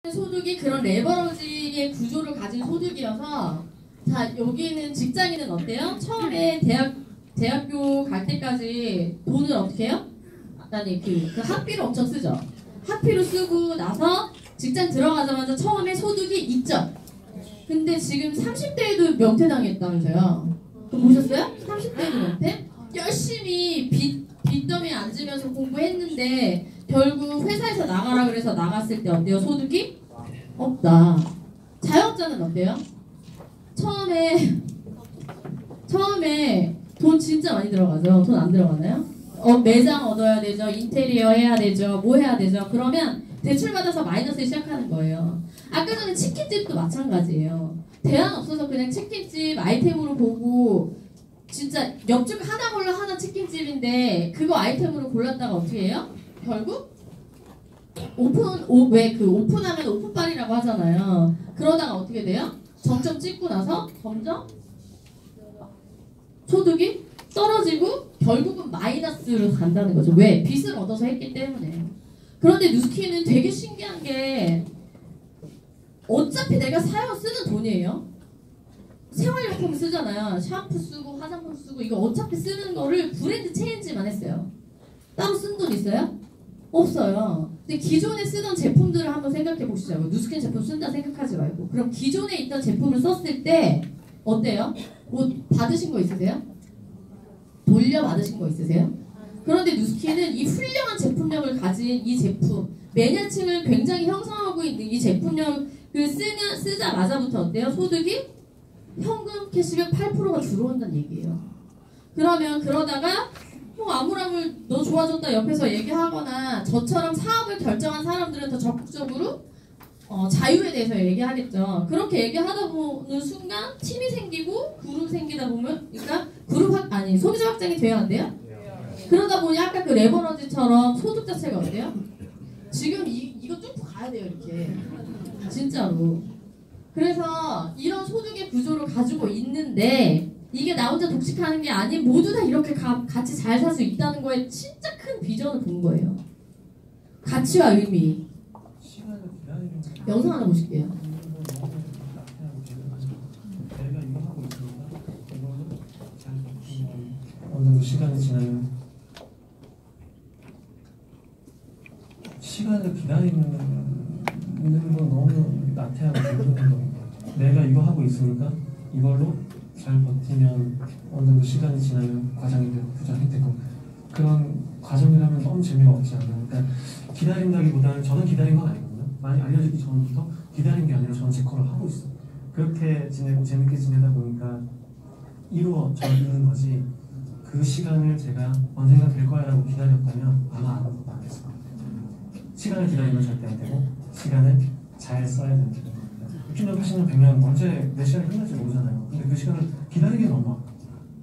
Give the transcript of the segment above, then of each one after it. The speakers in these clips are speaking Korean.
소득이 그런 레버러지의 구조를 가진 소득이어서, 자, 여기는 직장인은 어때요? 처음에 대학교 갈 때까지 돈을 어떻게 해요? 아니, 그 학비를 엄청 쓰죠. 학비로 쓰고 나서 직장 들어가자마자 처음에 소득이 있죠. 근데 지금 30대에도 명퇴당했다면서요. 그거 보셨어요? 30대에도 명퇴? 열심히 빚더미에 앉으면서 공부했는데 결국 회사에서 나가라 그래서 나갔을 때 어때요? 소득이? 없다. 자영업자는 어때요? 처음에 돈 진짜 많이 들어가죠. 돈 안 들어가나요? 매장 얻어야 되죠. 인테리어 해야 되죠. 뭐 해야 되죠. 그러면 대출 받아서 마이너스 시작하는 거예요. 아까 전에 치킨집도 마찬가지예요. 대안 없어서 그냥 치킨집 아이템으로 보고 진짜 옆집 하나 골라 하나 치킨집인데 그거 아이템으로 골랐다가 어떻게 해요? 결국 오픈하면 오픈빨이라고 하잖아요. 그러다가 어떻게 돼요? 정점 찍고 나서 점점 소득이 떨어지고 결국은 마이너스로 간다는 거죠. 왜? 빚을 얻어서 했기 때문에. 그런데 누스키는 되게 신기한 게 어차피 내가 사용 쓰는 돈이에요. 생활용품 쓰잖아요. 샴푸 쓰고 화장품 쓰고 이거 어차피 쓰는 거를 브랜드 체인지만 했어요. 따로 쓴 돈 있어요? 없어요. 근데 기존에 쓰던 제품들을 한번 생각해 보시자고요. 누스킨 제품 쓴다 생각하지 말고. 그럼 기존에 있던 제품을 썼을 때 어때요? 뭐 받으신 거 있으세요? 돌려받으신 거 있으세요? 그런데 누스킨은 이 훌륭한 제품력을 가진 이 제품, 매니아층을 굉장히 형성하고 있는 이 제품력을 쓰자마자부터 어때요? 소득이 현금 캐시백 8%가 들어온다는 얘기예요. 그러면 그러다가 뭐 아무라물 너 좋아졌다 옆에서 얘기하거나 저처럼 사업을 결정한 사람들은 더 적극적으로 자유에 대해서 얘기하겠죠. 그렇게 얘기하다 보는 순간 팀이 생기고 그룹 생기다 보면 그러니까 소비자 확장이 돼야 안 돼요? 그러다 보니 아까 그 레버러지처럼 소득 자체가 어때요? 지금 이거 뚫고 가야 돼요 이렇게 진짜로. 그래서 이런 소득의 구조를 가지고 있는데 이게 나 혼자 독식하는 게 아닌 모두 다 이렇게 같이 잘 살 수 있다는 거에 진짜 큰 비전을 본 거예요. 가치와 의미. 영상 하나 보실게요. 어느 정도 시간이 지나면 시간을 기다리는 건 너무 나태하고 힘든 겁니다. 내가 이거 하고 있으니까 이걸로 잘 버티면 어느 정도 시간이 지나면 과장이 되고 부장이 되고 그런 과정이라면 너무 재미가 없지 않아요. 그러니까 기다린다기보다는 저는 기다린 건 아니거든요. 많이 알려지기 전부터 기다린 게 아니라 저는 제 거를 하고 있어요. 그렇게 지내고 재밌게 지내다 보니까 이루어져 있는 거지 그 시간을 제가 언젠가 될 거야 라고 기다렸다면 아마 아무것도 안 했을 거예요. 시간을 기다리면 절대 안 되고 시간을 잘 써야 된다는 겁니다. 60년, 80년, 100년 언제 내 시간이 끝날지 모르잖아요. 근데 그 시간을 기다리기 너무 아까워요.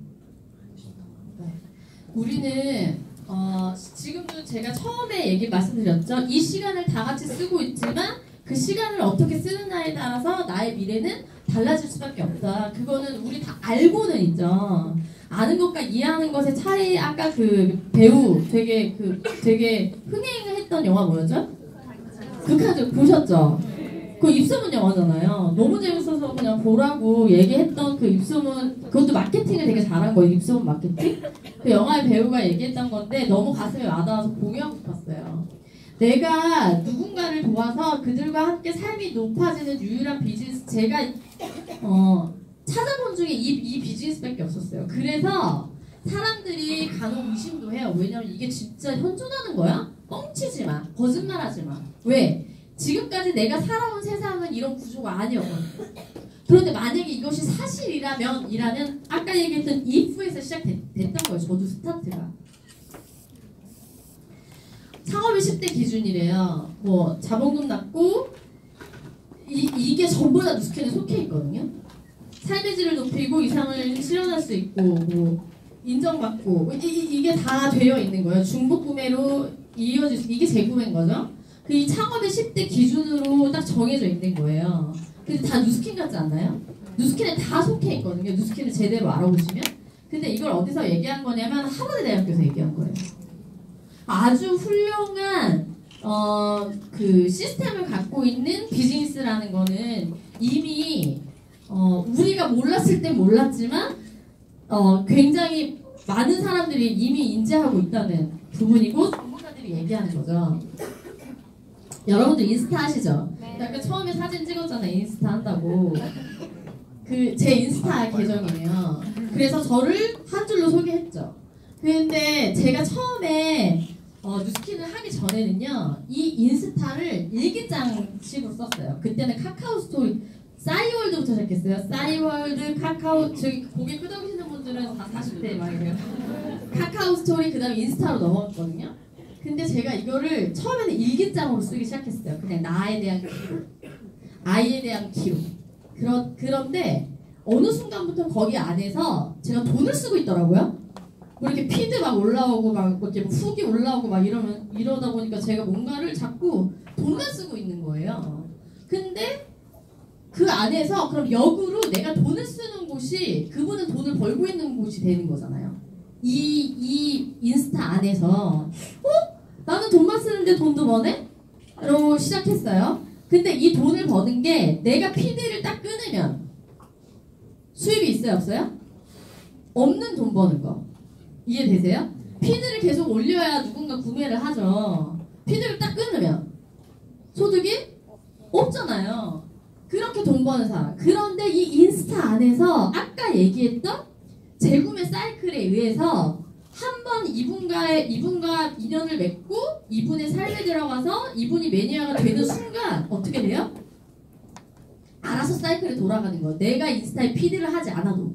네. 우리는 지금도 제가 처음에 말씀드렸죠. 이 시간을 다 같이 쓰고 있지만 그 시간을 어떻게 쓰느냐에 따라서 나의 미래는 달라질 수밖에 없다. 그거는 우리 다 알고는 있죠. 아는 것과 이해하는 것의 차이. 아까 그 배우 되게 흥행을 했던 영화 뭐였죠? 극한적 보셨죠? 그 입소문 영화잖아요. 너무 재밌어서 그냥 보라고 얘기했던 그 입소문, 그것도 마케팅을 되게 잘한 거예요. 입소문 마케팅? 그 영화의 배우가 얘기했던 건데 너무 가슴에 와닿아서 공유하고 싶었어요. 내가 누군가를 도와서 그들과 함께 삶이 높아지는 유일한 비즈니스, 제가 찾아본 중에 이 비즈니스밖에 없었어요. 그래서 사람들이 간혹 의심도 해요. 왜냐면 이게 진짜 현존하는 거야? 뻥치지 마. 거짓말하지 마. 왜? 지금까지 내가 살아온 세상은 이런 구조가 아니었거든요. 그런데 만약에 이것이 사실이라면 아까 얘기했던 if에서 시작됐던 거예요. 저도 스타트가. 창업이 10대 기준이래요. 뭐 자본금 낮고 이게 전부 다 누스킨에 속해 있거든요. 삶의 질을 높이고 이상을 실현할 수 있고 뭐 인정받고 이게 다 되어 있는 거예요. 중복 구매로 이어질 수, 이게 재구매인 거죠. 이 창업의 10대 기준으로 딱 정해져 있는 거예요. 근데 다 누스킨 같지 않나요? 누스킨에 다 속해 있거든요. 누스킨을 제대로 알아보시면. 근데 이걸 어디서 얘기한 거냐면 하버드 대학교에서 얘기한 거예요. 아주 훌륭한 그 시스템을 갖고 있는 비즈니스라는 거는 이미 우리가 몰랐을 땐 몰랐지만 굉장히 많은 사람들이 이미 인지하고 있다는 부분이고 전문가들이 얘기하는 거죠. 여러분들 인스타 하시죠? 아까 처음에 사진 찍었잖아요. 인스타 한다고. 그 제 인스타 계정이에요. 그래서 저를 한 줄로 소개했죠. 근데 제가 처음에 뉴스킨을 하기 전에는요, 이 인스타를 일기장식으로 썼어요. 그때는 카카오 스토리, 싸이월드부터 시작했어요. 싸이월드, 카카오, 저기 고개 끄덕이시는 분들은 다 40대 막 이래요. 카카오 스토리, 그 다음에 인스타로 넘어갔거든요. 근데 제가 이거를 처음에는 일기장으로 쓰기 시작했어요. 그냥 나에 대한 기록, 아이에 대한 기록. 그런데 어느 순간부터 거기 안에서 제가 돈을 쓰고 있더라고요. 뭐 이렇게 피드 막 올라오고 막 이렇게 후기 올라오고 막 이러다 보니까 제가 뭔가를 자꾸 돈만 쓰고 있는 거예요. 근데 그 안에서 그럼 역으로 내가 돈을 쓰는 곳이 그분은 돈을 벌고 있는 곳이 되는 거잖아요. 이 인스타 안에서 나는 돈만 쓰는데 돈도 버네? 라고 시작했어요. 근데 이 돈을 버는 게 내가 피드를 딱 끊으면 수입이 있어요? 없어요? 없는 돈 버는 거. 이해되세요? 피드를 계속 올려야 누군가 구매를 하죠. 피드를 딱 끊으면 소득이 없잖아요. 그렇게 돈 버는 사람. 그런데 이 인스타 안에서 아까 얘기했던 재구매 사이클에 의해서 한 번 이분과 인연을 맺고 이분의 삶에 들어가서 이분이 매니아가 되는 순간 어떻게 돼요? 알아서 사이클이 돌아가는 거예요. 내가 인스타에 피드를 하지 않아도.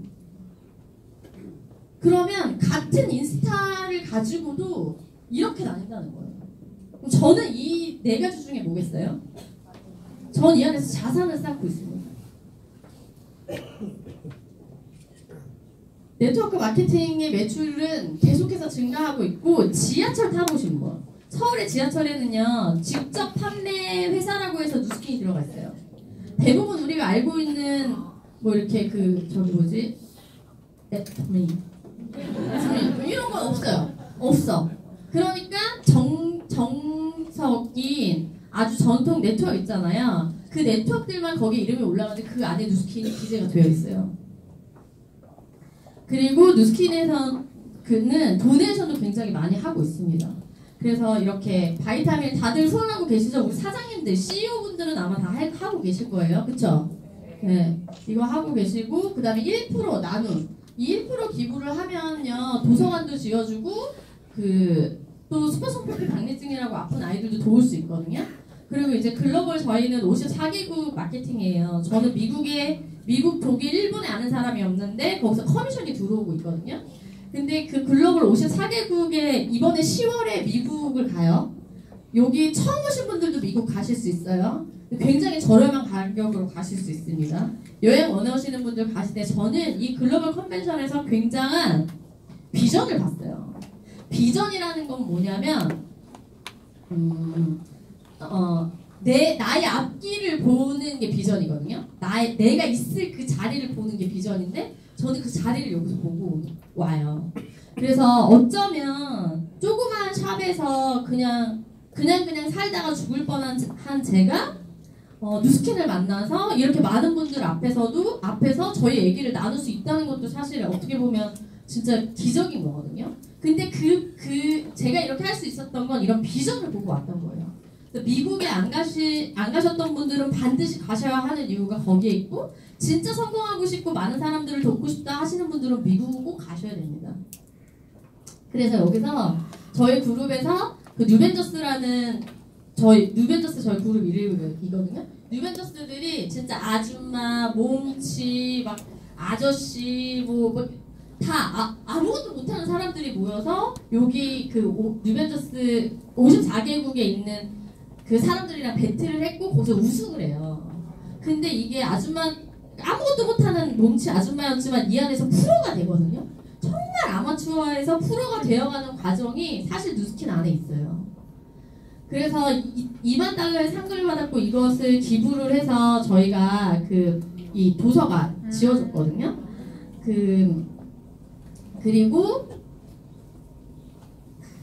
그러면 같은 인스타를 가지고도 이렇게 나뉜다는 거예요. 그럼 저는 이 네 가지 중에 뭐겠어요? 전 이 안에서 자산을 쌓고 있습니다. 네트워크 마케팅의 매출은 계속해서 증가하고 있고 지하철 타보신 분. 서울의 지하철에는요 직접 판매 회사라고 해서 뉴스킨이 들어가 있어요. 대부분 우리가 알고 있는 뭐 이렇게 저기 뭐지? 이런 건 없어요. 없어. 그러니까 정석인 아주 전통 네트워크 있잖아요. 그 네트워크들만 거기 이름이 올라가는데 그 안에 뉴스킨이 기재가 되어 있어요. 그리고 뉴스킨에서 그는 도네이션도 굉장히 많이 하고 있습니다. 그래서 이렇게 바이타민 다들 소원하고 계시죠? 우리 사장님들, CEO분들은 아마 다 하고 계실 거예요. 그쵸? 네. 이거 하고 계시고 그 다음에 1% 나눔. 이 1% 기부를 하면요 도서관도 지어주고 또 슈퍼성표피 박리증이라고 아픈 아이들도 도울 수 있거든요. 그리고 이제 글로벌 저희는 54개국 마케팅이에요. 저는 미국, 독일, 일본에 아는 사람이 없는데 거기서 커미션이 들어오고 있거든요. 근데 그 글로벌 54개국에 이번에 10월에 미국을 가요. 여기 처음 오신 분들도 미국 가실 수 있어요. 굉장히 저렴한 가격으로 가실 수 있습니다. 여행 원하시는 분들 가실 때 저는 이 글로벌 컨벤션에서 굉장한 비전을 봤어요. 비전이라는 건 뭐냐면 나의 앞길을 보는 게 비전이거든요. 내가 있을 그 자리를 보는 게 비전인데 저는 그 자리를 여기서 보고 와요. 그래서 어쩌면 조그만 샵에서 그냥 살다가 죽을 뻔한 제가 뉴스킨을 만나서 이렇게 많은 분들 앞에서 저희 얘기를 나눌 수 있다는 것도 사실 어떻게 보면 진짜 기적인 거거든요. 근데 제가 이렇게 할 수 있었던 건 이런 비전을 보고 왔던 거예요. 미국에 안 가셨던 분들은 반드시 가셔야 하는 이유가 거기에 있고 진짜 성공하고 싶고 많은 사람들을 돕고 싶다 하시는 분들은 미국을 꼭 가셔야 됩니다. 그래서 여기서 저희 그룹에서 그 뉴벤저스라는 저희 그룹 이름이거든요. 뉴벤저스들이 진짜 아줌마, 몸치, 막 아저씨 다 아무것도 못하는 사람들이 모여서 여기 뉴벤저스 54개국에 있는 그 사람들이랑 배틀을 했고 거기서 우승을 해요. 근데 이게 아무것도 못하는 몸치 아줌마였지만 이 안에서 프로가 되거든요. 정말 아마추어에서 프로가 되어가는 과정이 사실 뉴스킨 안에 있어요. 그래서 2만 달러의 상금을 받았고 이것을 기부를 해서 저희가 이 도서관 지어줬거든요. 그리고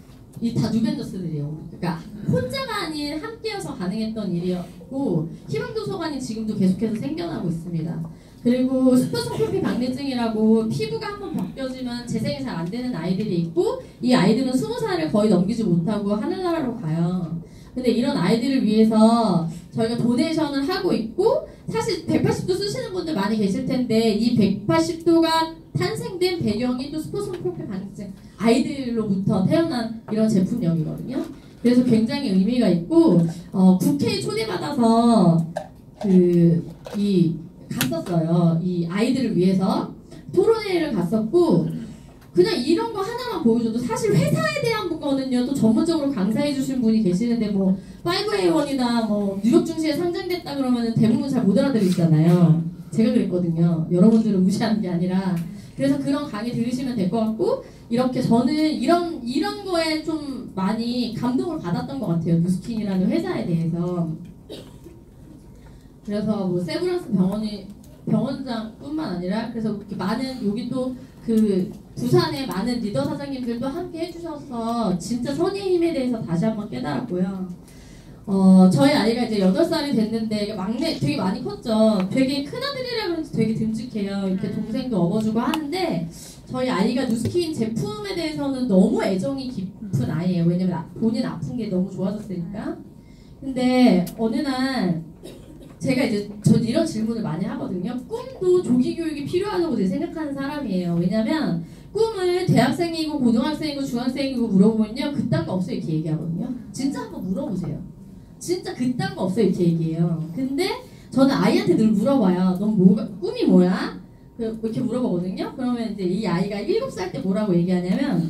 이 다 뉴벤져스들이에요. 그러니까 혼자가 아닌 함께여서 가능했던 일이었고 희망도서관이 지금도 계속해서 생겨나고 있습니다. 그리고 슈퍼서프피 박리증이라고 피부가 한번 벗겨지면 재생이 잘 안 되는 아이들이 있고 이 아이들은 20살을 거의 넘기지 못하고 하늘나라로 가요. 근데 이런 아이들을 위해서 저희가 도네이션을 하고 있고 사실 180도 쓰시는 분들 많이 계실 텐데 이 180도가 탄생된 배경이 또 슈퍼서프피 박리증 아이들로부터 태어난 이런 제품력이거든요. 그래서 굉장히 의미가 있고 국회에 초대받아서 갔었어요. 이 아이들을 위해서 토론회를 갔었고 그냥 이런 거 하나만 보여줘도 사실 회사에 대한 거는요 또 전문적으로 강사해 주신 분이 계시는데 뭐 5A1이나 뭐 뉴욕 증시에 상장됐다 그러면 대부분 잘 못 알아들으시잖아요. 제가 그랬거든요. 여러분들은 무시하는 게 아니라 그래서 그런 강의 들으시면 될 것 같고 이렇게 저는 이런 거에 좀 많이 감동을 받았던 것 같아요. 누스킨이라는 회사에 대해서. 그래서 뭐 세브란스 병원장뿐만 아니라 그래서 이렇게 많은 여기 또 그 부산의 많은 리더 사장님들도 함께 해주셔서 진짜 선의의 힘에 대해서 다시 한번 깨달았고요. 저희 아이가 이제 8살이 됐는데 막내 되게 많이 컸죠. 되게 큰아들이라 그런지 되게 듬직해요. 이렇게 동생도 업어주고 하는데 저희 아이가 누스킨 제품에 대해서는 너무 애정이 깊은 아이예요. 왜냐면 본인 아픈 게 너무 좋아졌으니까. 근데 어느 날 제가 이제 전 이런 질문을 많이 하거든요. 꿈도 조기 교육이 필요하다고 생각하는 사람이에요. 왜냐면 꿈을 대학생이고 고등학생이고 중학생이고 물어보면요 그딴 거 없어요 이렇게 얘기하거든요. 진짜 한번 물어보세요. 진짜 그딴 거 없어요 이렇게 얘기해요. 근데 저는 아이한테 늘 물어봐요. 넌 꿈이 뭐야? 이렇게 물어보거든요. 그러면 이제 이 아이가 7살 때 뭐라고 얘기하냐면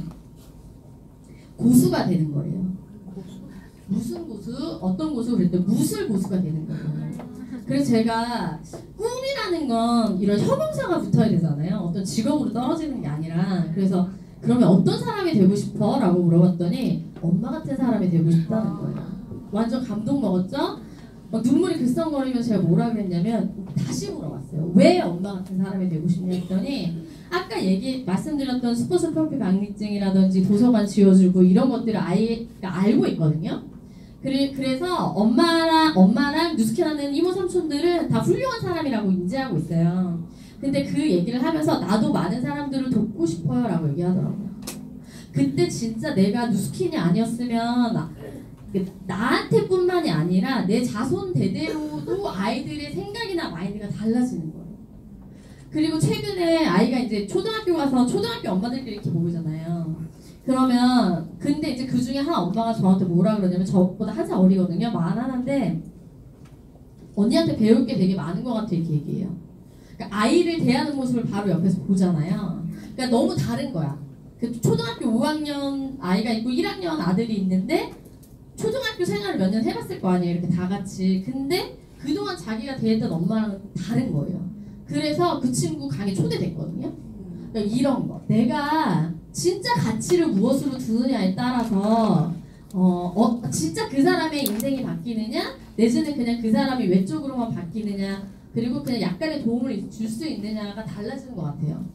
고수가 되는 거예요. 무슨 고수? 어떤 고수? 그랬더니 무술 고수가 되는 거예요. 그래서 제가 꿈이라는 건 이런 협응사가 붙어야 되잖아요. 어떤 직업으로 떨어지는 게 아니라. 그래서 그러면 어떤 사람이 되고 싶어? 라고 물어봤더니 엄마 같은 사람이 되고 싶다는 거예요. 완전 감동 먹었죠? 막 눈물이 글썽거리면서 제가 뭐라 그랬냐면 다시 물어봤어요. 왜 엄마 같은 사람이 되고 싶냐 했더니 아까 말씀드렸던 슈퍼서프피 박리증이라든지 도서관 지어주고 이런 것들을 아이가 알고 있거든요. 그래서 엄마랑 누스킨하는 이모 삼촌들은 다 훌륭한 사람이라고 인지하고 있어요. 근데 그 얘기를 하면서 나도 많은 사람들을 돕고 싶어요 라고 얘기하더라고요. 그때 진짜 내가 누스킨이 아니었으면 나한테 뿐만이 아니라 내 자손 대대로도 아이들의 생각이나 마인드가 달라지는 거예요. 그리고 최근에 아이가 이제 초등학교 가서 초등학교 엄마들끼리 이렇게 모이잖아요. 그러면 근데 이제 그 중에 한 엄마가 저한테 뭐라 그러냐면 저보다 한살 어리거든요. 41인데 언니한테 배울 게 되게 많은 것 같아 이렇게 얘기해요. 그러니까 아이를 대하는 모습을 바로 옆에서 보잖아요. 그러니까 너무 다른 거야. 그 초등학교 5학년 아이가 있고 1학년 아들이 있는데 초등학교 생활을 몇 년 해봤을 거 아니에요. 이렇게 다 같이. 근데 그동안 자기가 대했던 엄마랑 다른 거예요. 그래서 그 친구 강의 초대됐거든요. 그러니까 이런 거. 내가 진짜 가치를 무엇으로 두느냐에 따라서 진짜 그 사람의 인생이 바뀌느냐 내지는 그냥 그 사람이 외적으로만 바뀌느냐 그리고 그냥 약간의 도움을 줄 수 있느냐가 달라지는 것 같아요.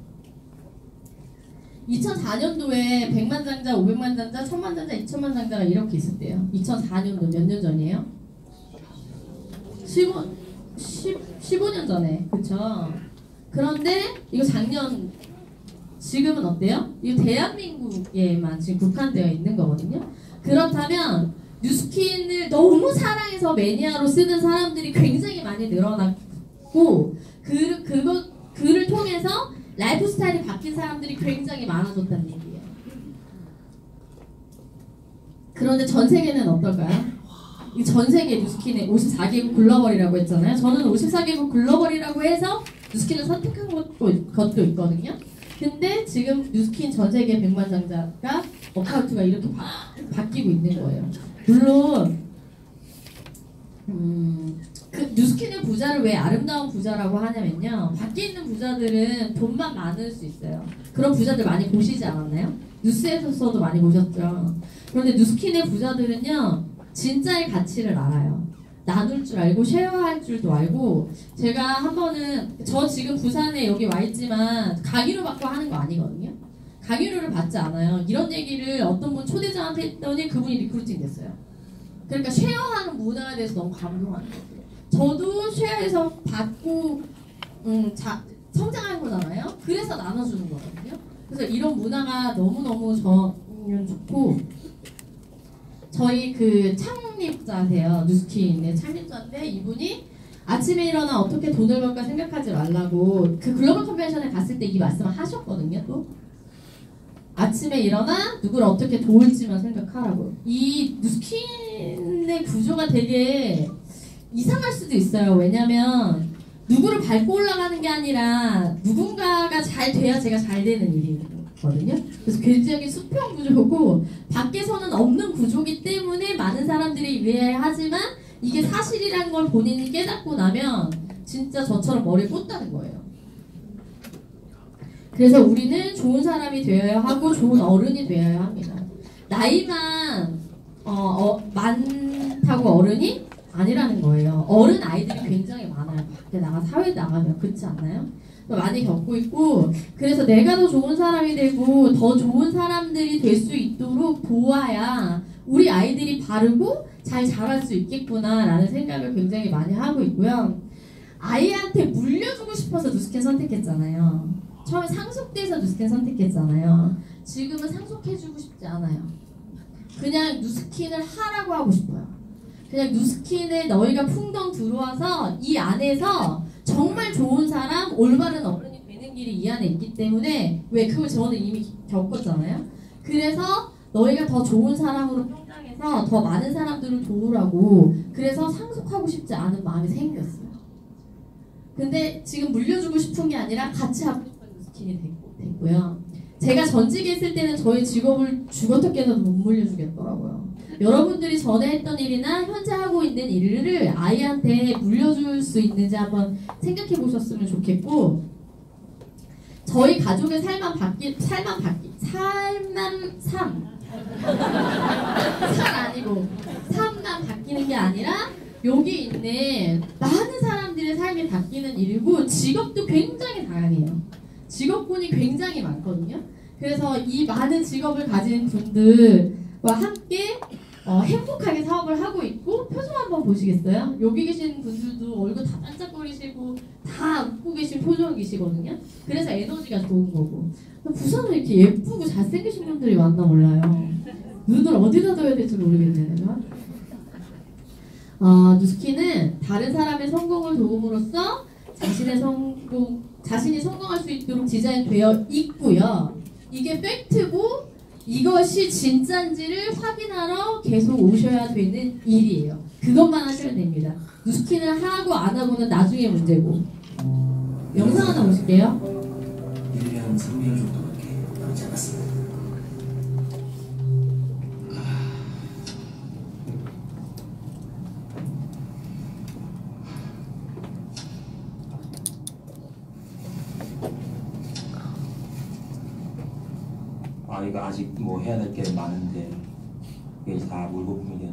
2004년도에 100만 장자, 500만 장자, 1000만 장자, 2000만 장자가 이렇게 있었대요. 2004년도 몇 년 전이에요? 15년 전에. 그쵸? 그런데 이거 작년 지금은 어때요? 이거 대한민국에만 지금 국한되어 있는 거거든요. 그렇다면 뉴스킨을 너무 사랑해서 매니아로 쓰는 사람들이 굉장히 많이 늘어났고 그를 통해서 라이프 스타일이 바뀐 사람들이 굉장히 많아졌다는 얘기예요. 그런데 전 세계는 어떨까요? 전 세계 뉴스킨의 54개국 글로벌이라고 했잖아요. 저는 54개국 글로벌이라고 해서 뉴스킨을 선택한 것도 있거든요. 근데 지금 뉴스킨 전 세계 100만 장자가 어카운트가 이렇게 바뀌고 있는 거예요. 물론 그 뉴스킨의 부자를 왜 아름다운 부자라고 하냐면요. 밖에 있는 부자들은 돈만 많을 수 있어요. 그런 부자들 많이 보시지 않았나요? 뉴스에서도 많이 보셨죠. 그런데 뉴스킨의 부자들은요. 진짜의 가치를 알아요. 나눌 줄 알고 쉐어할 줄도 알고 제가 한 번은 저 지금 부산에 여기 와 있지만 강의로 받고 하는 거 아니거든요. 강의료를 받지 않아요. 이런 얘기를 어떤 분 초대자한테 했더니 그분이 리크루팅 됐어요. 그러니까 쉐어하는 문화에 대해서 너무 감동하는 거예요. 저도 쉐어해서 받고 성장한 거잖아요. 그래서 나눠주는 거거든요. 그래서 이런 문화가 너무너무 저는 좋고, 저희 그 창립자세요. 뉴스킨의 창립자인데 이분이 아침에 일어나 어떻게 돈을 벌까 생각하지 말라고 그 글로벌 컨벤션에 갔을 때 이 말씀을 하셨거든요. 또 아침에 일어나 누구를 어떻게 도울지만 생각하라고. 이 뉴스킨의 구조가 되게 이상할 수도 있어요. 왜냐면 누구를 밟고 올라가는 게 아니라 누군가가 잘 돼야 제가 잘 되는 일이거든요. 그래서 굉장히 수평 구조고 밖에서는 없는 구조기 때문에 많은 사람들이 이해하지만 이게 사실이란 걸 본인이 깨닫고 나면 진짜 저처럼 머리를 꽂다는 거예요. 그래서 우리는 좋은 사람이 되어야 하고 좋은 어른이 되어야 합니다. 나이만 많다고 어른이 아니라는 거예요. 어른 아이들이 굉장히 많아요. 밖에 사회에 나가면. 그렇지 않나요? 많이 겪고 있고, 그래서 내가 더 좋은 사람이 되고 더 좋은 사람들이 될 수 있도록 도와야 우리 아이들이 바르고 잘 자랄 수 있겠구나라는 생각을 굉장히 많이 하고 있고요. 아이한테 물려주고 싶어서 뉴스킨 선택했잖아요. 처음에 상속돼서 뉴스킨 선택했잖아요. 지금은 상속해주고 싶지 않아요. 그냥 뉴스킨을 하라고 하고 싶어요. 그냥 뉴스킨에 너희가 풍덩 들어와서 이 안에서 정말 좋은 사람, 올바른 어른이 되는 길이 이 안에 있기 때문에, 왜 그걸 저는 이미 겪었잖아요. 그래서 너희가 더 좋은 사람으로 성장해서 더 많은 사람들을 도우라고, 그래서 상속하고 싶지 않은 마음이 생겼어요. 근데 지금 물려주고 싶은 게 아니라 같이 하고 싶은 뉴스킨이 됐고요. 제가 전직에 있을 때는 저희 직업을 죽어떻게해서도 못 물려주겠더라고요. 여러분들이 전에 했던 일이나 현재 하고 있는 일을 아이한테 물려줄 수 있는지 한번 생각해 보셨으면 좋겠고, 저희 가족의 삶 아니고 삶만 바뀌는 게 아니라 여기 있는 많은 사람들의 삶이 바뀌는 일이고, 직업도 굉장히 다양해요. 직업군이 굉장히 많거든요. 그래서 이 많은 직업을 가진 분들과 함께 행복하게 사업을 하고 있고, 표정 한번 보시겠어요? 여기 계신 분들도 얼굴 다 반짝거리시고 다 웃고 계신 표정이시거든요. 그래서 에너지가 좋은 거고. 부산은 이렇게 예쁘고 잘생기신 분들이 많나 몰라요. 눈을 어디다 둬야 될지 모르겠네요. 뉴스킨은 다른 사람의 성공을 도움으로써 자신이 성공할 수 있도록 디자인되어 있고요. 이게 팩트고 이것이 진짜인지를 확인하러 계속 오셔야 되는 일이에요. 그것만 하시면 됩니다. 뉴스킨을 하고 안 하고는 나중에 문제고. 영상 하나 보실게요. 1년 3개월 정도밖에 남지 않았습니다. 이거 아직 뭐 해야 될 게 많은데 이게 다 물거품이냐.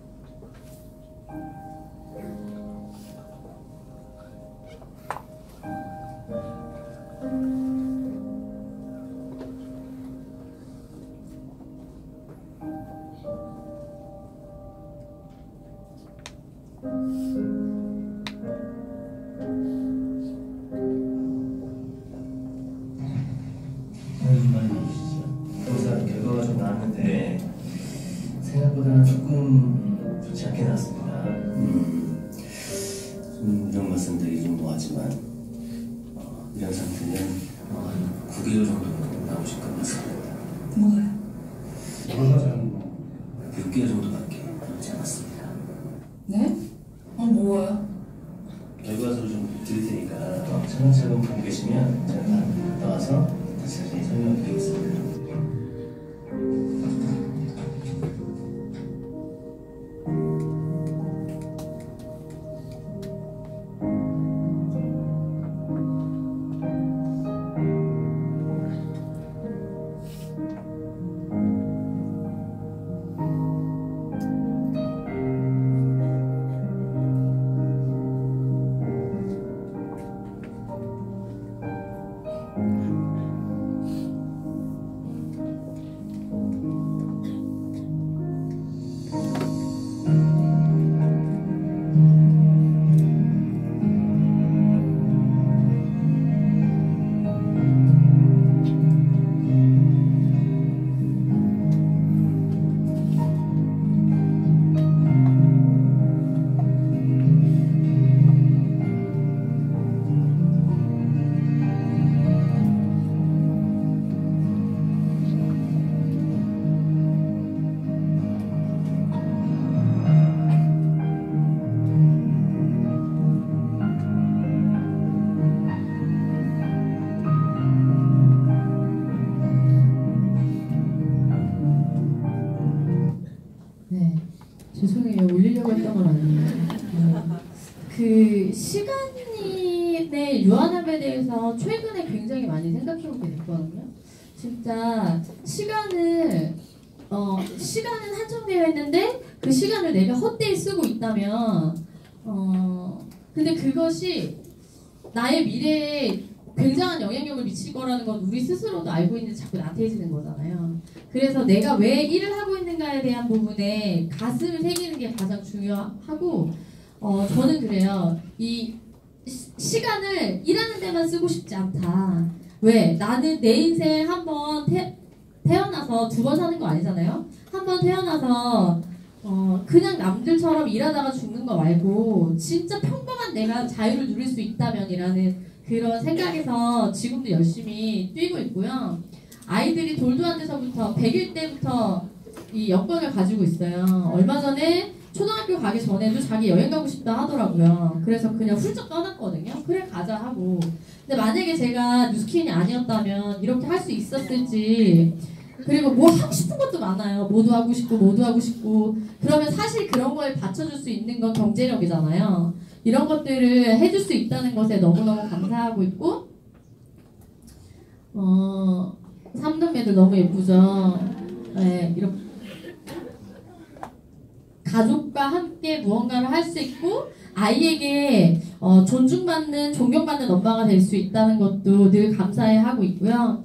결과가 좀 나왔는데 생각보다는 조금 좋지 않게 나왔습니다. 이런 말씀드리기 좀 뭐하지만 이런 상태는 한 9개월 정도 나오실 것 같습니다. 뭐가요? 6개월 정도밖에 남지 않았습니다. 네? 뭐예요? 결과서를 좀 드릴 테니까 차근차근 보고 계시면 제가 나와서 다시 자세히 설명드리겠습니다. 그 시간의 유한함에 대해서 최근에 굉장히 많이 생각해보게 됐거든요. 진짜 시간은 한정되어 있는데 그 시간을 내가 헛되이 쓰고 있다면 근데 그것이 나의 미래에 굉장한 영향력을 미칠 거라는 건 우리 스스로도 알고 있는데 자꾸 나태해지는 거잖아요. 그래서 내가 왜 일을 하고 있는가에 대한 부분에 가슴을 새기는 게 가장 중요하고 저는 그래요. 이 시간을 일하는 데만 쓰고 싶지 않다. 왜? 나는 내 인생 한번 태어나서 두 번 사는 거 아니잖아요. 한 번 태어나서 그냥 남들처럼 일하다가 죽는 거 말고 진짜 평범한 내가 자유를 누릴 수 있다면이라는 그런 생각에서 지금도 열심히 뛰고 있고요. 아이들이 돌도 안 돼서부터 100일 때부터 이 여권을 가지고 있어요. 얼마 전에 초등학교 가기 전에도 자기 여행 가고 싶다 하더라고요. 그래서 그냥 훌쩍 떠났거든요. 그래 가자 하고. 근데 만약에 제가 뉴스킨이 아니었다면 이렇게 할 수 있었을지. 그리고 뭐 하고 싶은 것도 많아요. 모두 하고 싶고. 그러면 사실 그런 거에 받쳐줄 수 있는 건 경제력이잖아요. 이런 것들을 해줄 수 있다는 것에 너무너무 감사하고 있고, 삼남매들 너무 예쁘죠. 네, 이렇게 가족과 함께 무언가를 할 수 있고 아이에게 존중받는, 존경받는 엄마가 될 수 있다는 것도 늘 감사해하고 있고요.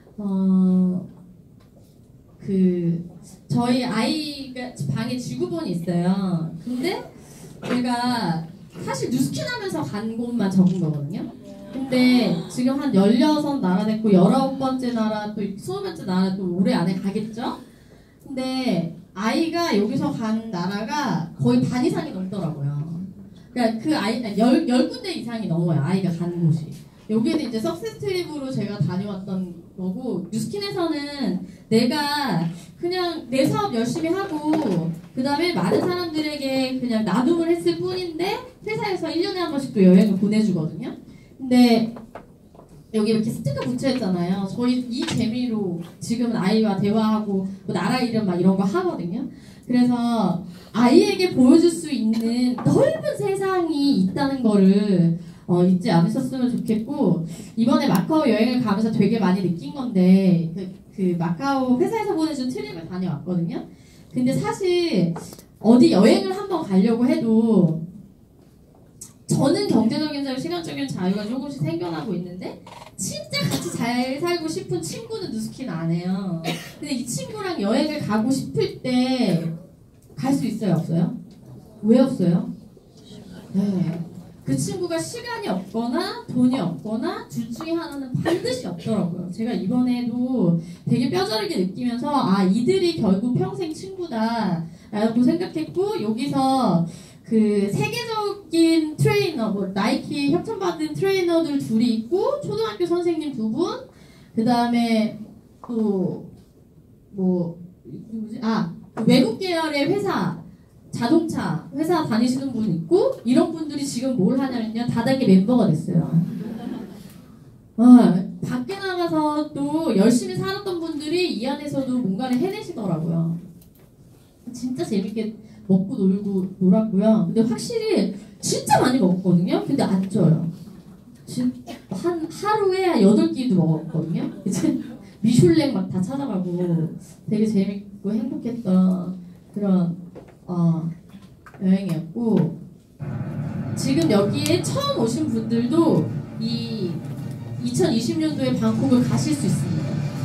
저희 아이가 방에 지구본이 있어요. 근데 제가 사실 뉴스킨 하면서 간 곳만 적은 거거든요. 근데 지금 한 16나라 됐고 19번째 나라 또 20번째 나라 또 올해 안에 가겠죠? 근데 아이가 여기서 간 나라가 거의 반 이상이 넘더라고요. 그러니까 그 아이 10군데 이상이 넘어요. 아이가 간 곳이. 여기는 이제 석세스 트립으로 제가 다녀왔던 거고, 뉴스킨에서는 내가 그냥 내 사업 열심히 하고 그 다음에 많은 사람들에게 그냥 나눔을 했을 뿐인데 회사에서 1년에 한 번씩 또 여행을 보내주거든요. 근데 여기 이렇게 스티커 붙여있잖아요. 저희 이 재미로 지금 아이와 대화하고 뭐 나라 이름 막 이런 거 하거든요. 그래서 아이에게 보여줄 수 있는 넓은 세상이 있다는 거를 잊지 않으셨으면 좋겠고, 이번에 마카오 여행을 가면서 되게 많이 느낀 건데 그 마카오 회사에서 보내준 트립을 다녀왔거든요. 근데 사실 어디 여행을 한번 가려고 해도 저는 경제적인 자유, 시간적인 자유가 조금씩 생겨나고 있는데 진짜 같이 잘 살고 싶은 친구는 뉴스킨 안 해요. 근데 이 친구랑 여행을 가고 싶을 때 갈 수 있어요, 없어요? 왜 없어요? 네. 그 친구가 시간이 없거나 돈이 없거나 둘 중에 하나는 반드시 없더라고요. 제가 이번에도 되게 뼈저리게 느끼면서 이들이 결국 평생 친구다 라고 생각했고, 여기서 그 세계적인 트레이너, 뭐 나이키 협찬받은 트레이너들 둘이 있고 초등학교 선생님 2분, 그 다음에 또 뭐 누구지? 그 외국 계열의 회사 자동차 회사 다니시는 분 있고, 이런 분들이 지금 뭘 하냐면요, 다단계 멤버가 됐어요. 밖에 나가서 또 열심히 살았던 분들이 이 안에서도 뭔가를 해내시더라고요. 진짜 재밌게 먹고 놀았고요. 근데 확실히 진짜 많이 먹었거든요. 근데 안 쪄요. 한 하루에 한 8끼도 먹었거든요. 이제 미슐랭 막 다 찾아가고 되게 재밌고 행복했던 그런 여행이었고, 지금 여기에 처음 오신 분들도 이 2020년도에 방콕을 가실 수 있습니다.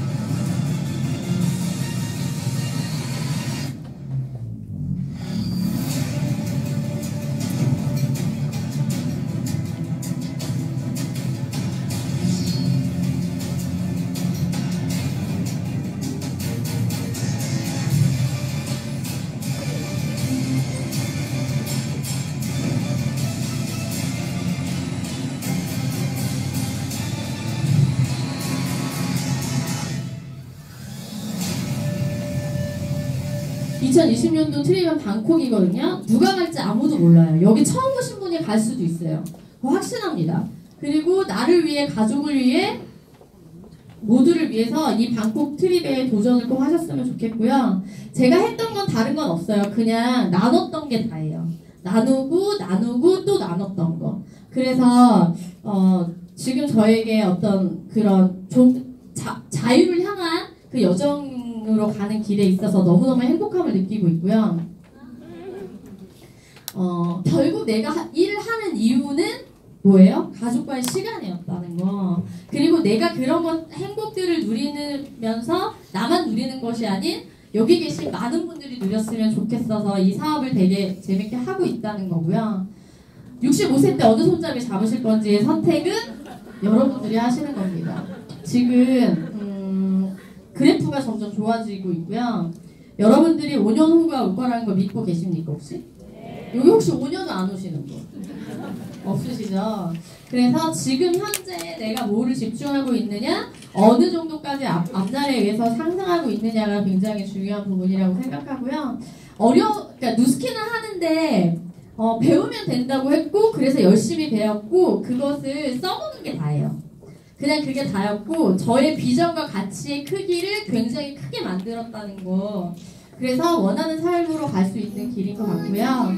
2020년도 트립은 방콕이거든요. 누가 갈지 아무도 몰라요. 여기 처음 오신 분이 갈 수도 있어요. 확신합니다. 그리고 나를 위해, 가족을 위해, 모두를 위해서 이 방콕 트립에 도전을 꼭 하셨으면 좋겠고요. 제가 했던 건 다른 건 없어요. 그냥 나눴던 게 다예요. 나누고 또 나눴던 거. 그래서 지금 저에게 어떤 그런 자유를 향한 그 여정으로 가는 길에 있어서 너무너무 행복함을 느끼고 있고요. 결국 내가 일을 하는 이유는 뭐예요? 가족과의 시간이었다는 거. 그리고 내가 그런 행복들을 누리면서 나만 누리는 것이 아닌 여기 계신 많은 분들이 누렸으면 좋겠어서 이 사업을 되게 재밌게 하고 있다는 거고요. 65세 때 어느 손잡이 잡으실 건지의 선택은 여러분들이 하시는 겁니다. 지금 그래프가 점점 좋아지고 있고요. 여러분들이 5년 후가 올 거라는 거 믿고 계십니까 혹시? 여기 혹시 5년은 안 오시는 분? 없으시죠? 그래서 지금 현재 내가 뭐를 집중하고 있느냐, 어느 정도까지 앞날에 의해서 상상하고 있느냐가 굉장히 중요한 부분이라고 생각하고요. 그러니까 누스키는 하는데 배우면 된다고 했고, 그래서 열심히 배웠고, 그것을 써보는 게 다예요. 그냥 그게 다였고, 저의 비전과 가치의 크기를 굉장히 크게 만들었다는 거. 그래서 원하는 삶으로 갈 수 있는 길인 것 같고요.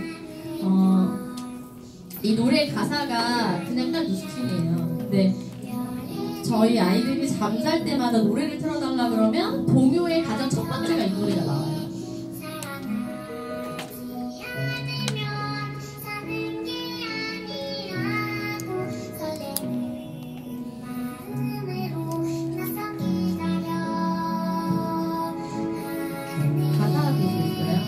이 노래 가사가 그냥 딱 누스킨이에요. 근데 저희 아이들이 잠잘 때마다 노래를 틀어달라 그러면 동요의 가장 첫 번째가 이 노래가 나와요. 가사가 볼 수 있어요?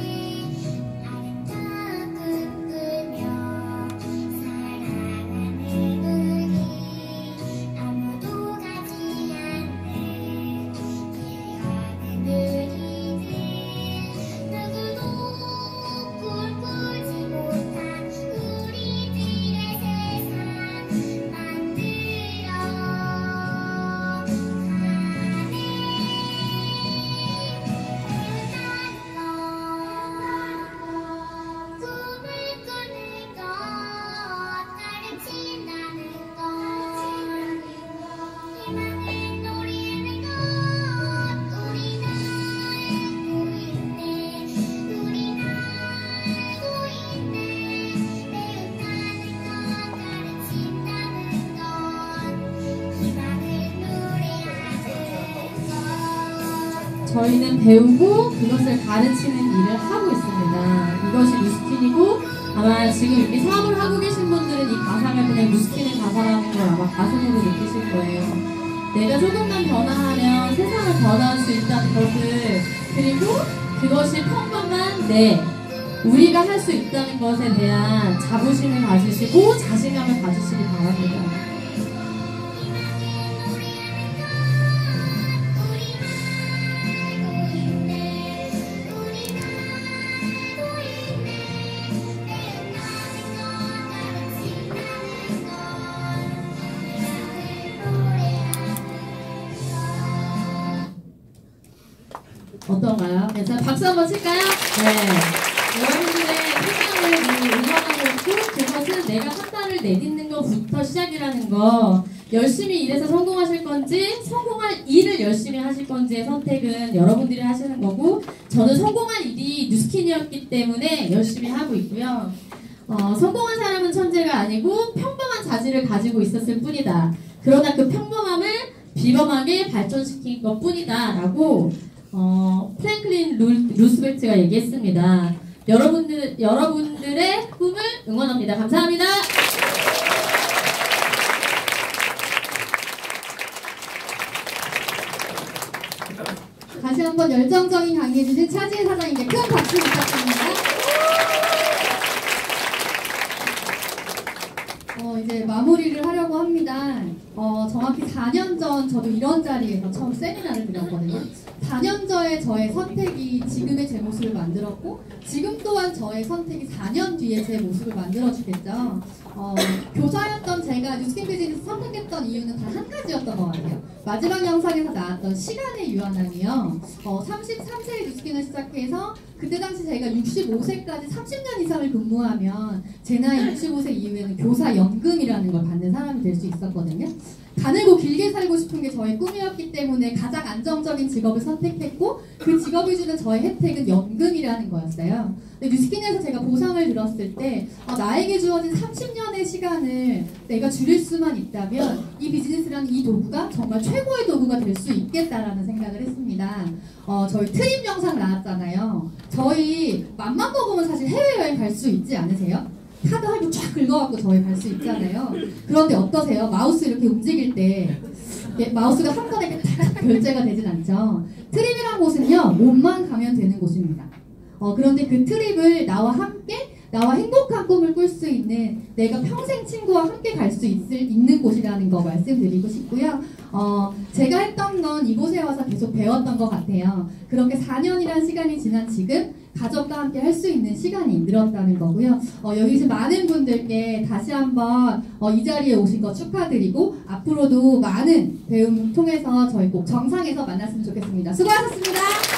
저희는 배우고 그것을 가르치는 일을 하고 있습니다. 이것이 누스킨이고, 아마 지금 이렇게 사업을 하고 계신 분들은 이 가사가 그냥 누스킨의 가사라는 걸 아마 가슴으로 느끼실 거예요. 내가 조금만 변화하면 세상을 변화할 수 있다는 것을, 그리고 그것이 평범한 우리가 할 수 있다는 것에 대한 자부심을 가지시고 자신감을 가지시기 바랍니다. 어떤가요? 자, 박수 한번 칠까요? 네. 여러분들의 생각을 응원하고 있고, 그것은 내가 판단을 내딛는 것부터 시작이라는 거. 열심히 일해서 성공하실 건지, 성공할 일을 열심히 하실 건지의 선택은 여러분들이 하시는 거고, 저는 성공할 일이 누스킨이었기 때문에 열심히 하고 있고요. 성공한 사람은 천재가 아니고 평범한 자질을 가지고 있었을 뿐이다. 그러나 그 평범함을 비범하게 발전시킨 것 뿐이다 라고 프랭클린 루스벨트가 얘기했습니다. 여러분들의 꿈을 응원합니다. 감사합니다. 다시 한번 열정적인 강의해주신 차지혜 사장님께 큰 박수 부탁드립니다. 이제 마무리를 하려고 합니다. 정확히 4년 전 저도 이런 자리에서 처음 세미나를 드렸거든요. 4년 전에 저의 선택이 지금의 제 모습을 만들었고, 지금 또한 저의 선택이 4년 뒤에 제 모습을 만들어주겠죠. 교사였던 제가 뉴스킨 비즈니스 선택했던 이유는 단 한 가지였던 것 같아요. 마지막 영상에서 나왔던 시간의 유한함이요. 33세에 뉴스킨을 시작해서 그때 당시 제가 65세까지 30년 이상을 근무하면 제 나이 65세 이후에는 교사 연금이라는 걸 받는 사람이 될 수 있었거든요. 가늘고 길게 살고 싶은 게 저의 꿈이었기 때문에 가장 안정적인 직업을 선택했고 그 직업이 주는 저의 혜택은 연금이라는 거였어요. 근데 뉴스킨에서 제가 보상을 들었을 때 나에게 주어진 30년의 시간을 내가 줄일 수만 있다면 이 비즈니스라는 이 도구가 정말 최고의 도구가 될 수 있겠다라는 생각을 했습니다. 저희 트립 영상 나왔잖아요. 저희 맘만 먹으면 사실 해외여행 갈 수 있지 않으세요? 카드 할부 쫙 긁어갖고 저희 갈 수 있잖아요. 그런데 어떠세요? 마우스 이렇게 움직일 때 마우스가 한 번에 탁 결제가 되진 않죠. 트립이란 곳은요, 몸만 가면 되는 곳입니다. 그런데 그 트립을 나와 행복한 꿈을 꿀 수 있는 내가 평생 친구와 함께 갈 수 있는 곳이라는 거 말씀드리고 싶고요. 제가 했던 건 이곳에 와서 계속 배웠던 것 같아요. 그렇게 4년이란 시간이 지난 지금 가족과 함께 할 수 있는 시간이 늘었다는 거고요. 여기 계신 많은 분들께 다시 한번 이 자리에 오신 거 축하드리고 앞으로도 많은 배움 통해서 저희 꼭 정상에서 만났으면 좋겠습니다. 수고하셨습니다.